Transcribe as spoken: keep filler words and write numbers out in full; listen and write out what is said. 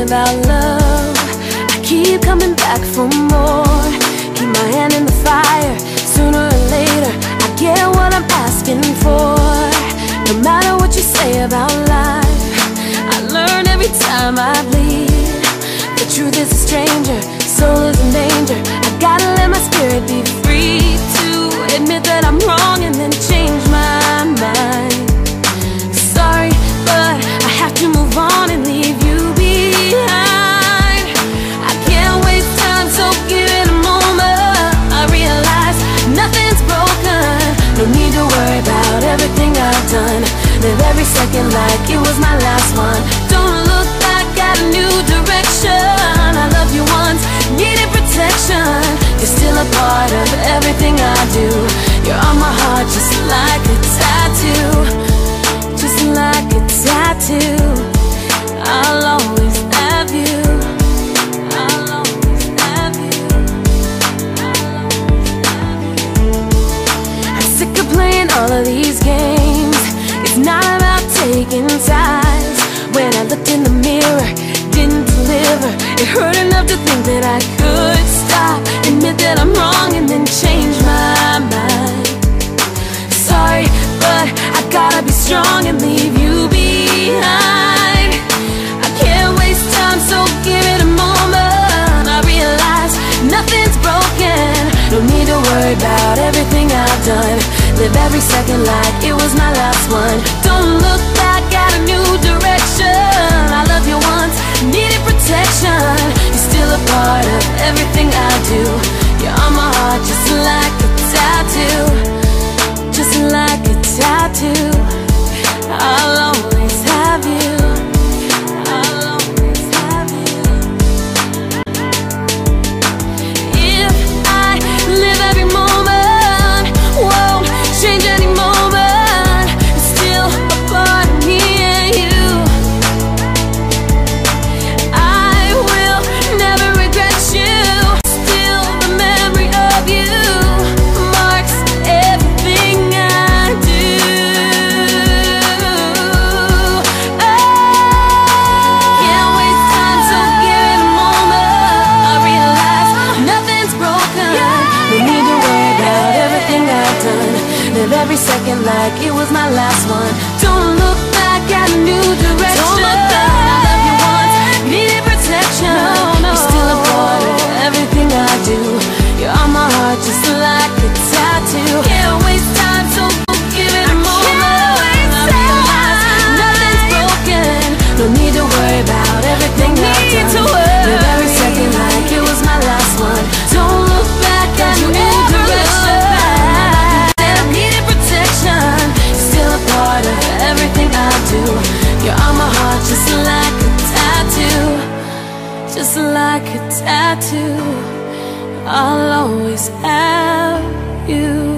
about love. I keep coming back for more. Keep my hand in the fire. Sooner or later I get what I'm asking for. No matter what you say about life, I learn every time I bleed. The truth is a stranger, soul is in danger. I gotta let my spirit be free to admit that I'm wrong and then change my mind. Sorry, but I have to move on and leave you behind. I can't waste time, so give it a moment. I realize nothing's broken. No need to worry about everything I've done. Live every second like it was my last one. Don't look back, got a new direction. I love you once, needed protection. You're still a part of everything I do. You're on my heart just like a tattoo. Just like a tattoo. I'll always have you. I'll always have you. I'm sick of playing all of these games. It's not about taking sides. When I looked in the mirror, didn't deliver. It hurt enough to think that I could stop, admit that I'm wrong and then change my mind. Sorry, but I gotta be strong and leave you behind. I can't waste time, so give it a moment. I realize nothing's broken. No need to worry about everything I've done. Live every second like it was my last one. Don't look back, got a new direction. I love you once, needed protection. You're still a part of everything I do. You're on my heart just like a tattoo. Just like a tattoo. I'll always have you. I'll always have you. If I live every moment, won't change any moment, it's still a part of me and you. I will never regret you. Still the memory of you marks everything I do. Oh, can't waste time, so give it a moment. I realize nothing's broken. No need to worry about everything I've done. Live every second like it was my last one. Don't look back, got a new direction. Don't look back. I love you once, needed protection. No, no. You're still a part of everything I do. You're on my heart just like a tattoo. Can't waste time, so give it a moment. I realize nothing's broken. No need to worry about everything I've done. Live every second like it was my last one. Don't look back, got a new direction. Part of everything I do. You're on my heart just like a tattoo. Just like a tattoo. I'll always have you.